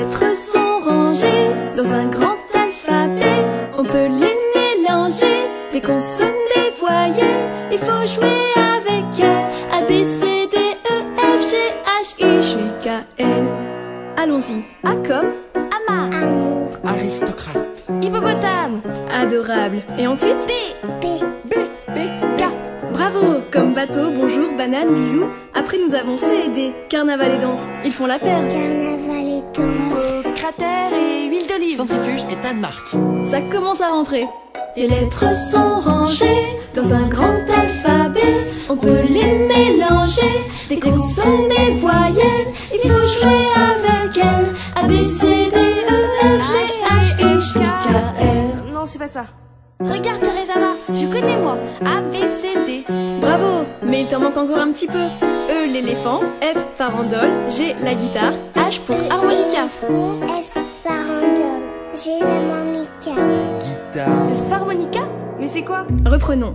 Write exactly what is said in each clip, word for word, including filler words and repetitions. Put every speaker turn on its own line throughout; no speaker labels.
lettres sont rangées dans un grand alphabet. On peut les mélanger, des consonnes, des voyelles. Il faut jouer avec elles. A, B, C, D, E, F, G, H, I, J, K, L. Allons-y. A comme ama,
Amour.
Aristocrate.
hippopotame, adorable. Et ensuite B,
B.
B, B, K.
bravo, comme bateau, bonjour, banane, bisous. Après nous avons C et D, carnaval et danse. Ils font la paire.
Carnaval et danse.
Cratère et huile d'olive.
Centrifuge et Danemark.
Ça commence à rentrer. Les lettres sont rangées dans un grand alphabet. On peut les mélanger, des consonnes, des voyelles. Il faut jouer avec elles. A, B, C, D, E, F, G, H, I, J, K, L.
Non, c'est pas ça. Regarde, Teresama, je connais moi. A, B, C, D.
Bravo, mais il t'en manque encore un petit peu. E, l'éléphant. F, farandole. G, la guitare. H pour harmonica.
F. Farandole. J'ai l'harmonica.
Guitare.
Pharmonica? Mais c'est quoi?
Reprenons.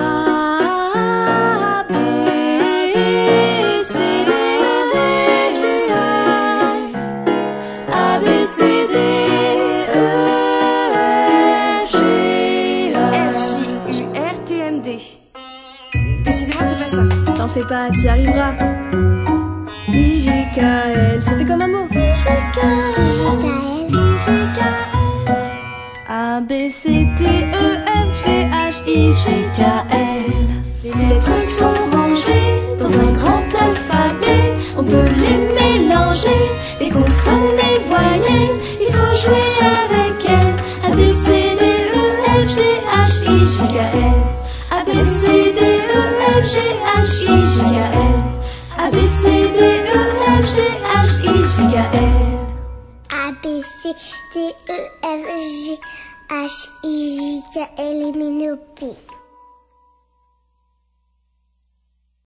A, B, C, D, F, G, H. A, B, C, D, E, F, G,
F,
H.
J, U, R, T, M, D. Décidément, c'est pas ça.
T'en fais pas, t'y arriveras. I, J, K, L, ça fait comme un mot. J, K, L,
J,
J, K, L. A, B, C, D, E, F, G, H, I, J, K, L. Les lettres sont rangées dans un grand alphabet. On peut les mélanger, des consonnes, des voyelles. Il faut jouer avec elles. A, B, C, D, E, F, G, H, I, J, K, L. A, B, C, D, E, F, G, H, I, J, K, L. A, B, C, D, E, F, G, H, I, J, K, L.
A, B, C, D, E, F, G, H, I, J, K, L, M, N, O, P.